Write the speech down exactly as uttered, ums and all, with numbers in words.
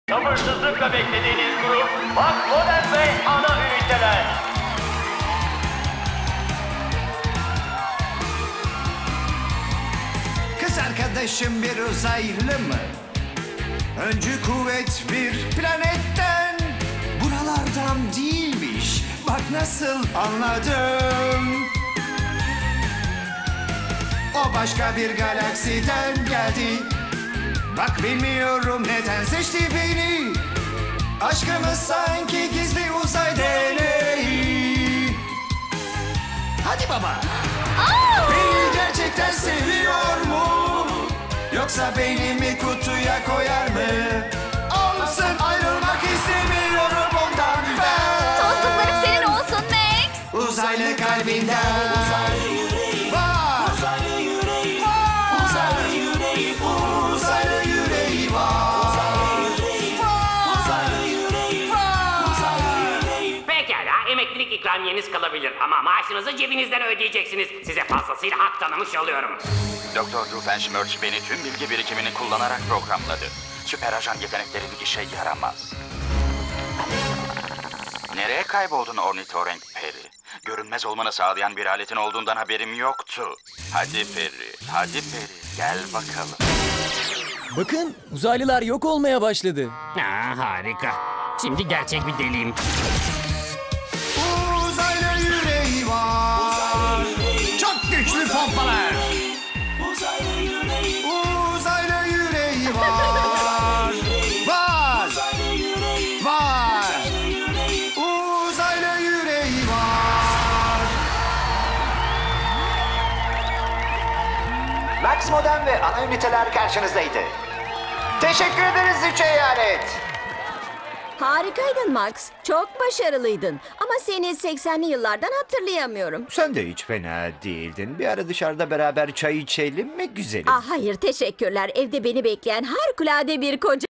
Sabırsızlıkla beklediğiniz grup Max Modern ve ana üniteler. Kız arkadaşım bir uzaylı mı? Öncü kuvvet bir planetten. Buralardan değilmiş. Bak nasıl anladım. O başka bir galaksiden geldi. Bak bilmiyorum neden seçti beni. Aşkımız sanki gizli uzay deneyi. Hadi baba. Beni gerçekten seviyor mu? Yoksa beynimi kutuya koyar mı? Olsun, ayrılmak istemiyorum ondan ben. Dostluklarım senin olsun Max. Uzaylı kalbinden. Uzaylı yüreği var. Uzaylı yüreği var. Uzaylı yüreği var. Uzaylı yüreği var. Uzaylı yüreği var. Uzaylı yüreği var. Pekala, emeklilik ikramiyeniz kalabilir ama maaşınızı cebinizden ödeyeceksiniz. Size fazlasıyla hak tanımış oluyorum. Doktor Doofenshmirtz beni tüm bilgi birikimini kullanarak programladı. Süper ajan yeteneklerim işe yaramaz. Nereye kayboldun ornitorenk Peri? Görünmez olmanı sağlayan bir aletin olduğundan haberim yoktu. Hadi Peri, hadi Peri, gel bakalım. Bakın, uzaylılar yok olmaya başladı. Aa, harika. Şimdi gerçek bir deliyim. Uzaylı yüreği var. Çok güçlü pompalar. Uzaylı yüreği var. Var. Var. Uzaylı yüreği var. Max Modern ve ana üniteler karşınızdaydı. Teşekkür ederiz üç eyalet. Harikaydın Max. Çok başarılıydın. Ama seni seksenli yıllardan hatırlayamıyorum. Sen de hiç fena değildin. Bir ara dışarıda beraber çay içelim mi güzelim? Ah hayır teşekkürler. Evde beni bekleyen harikulade bir koca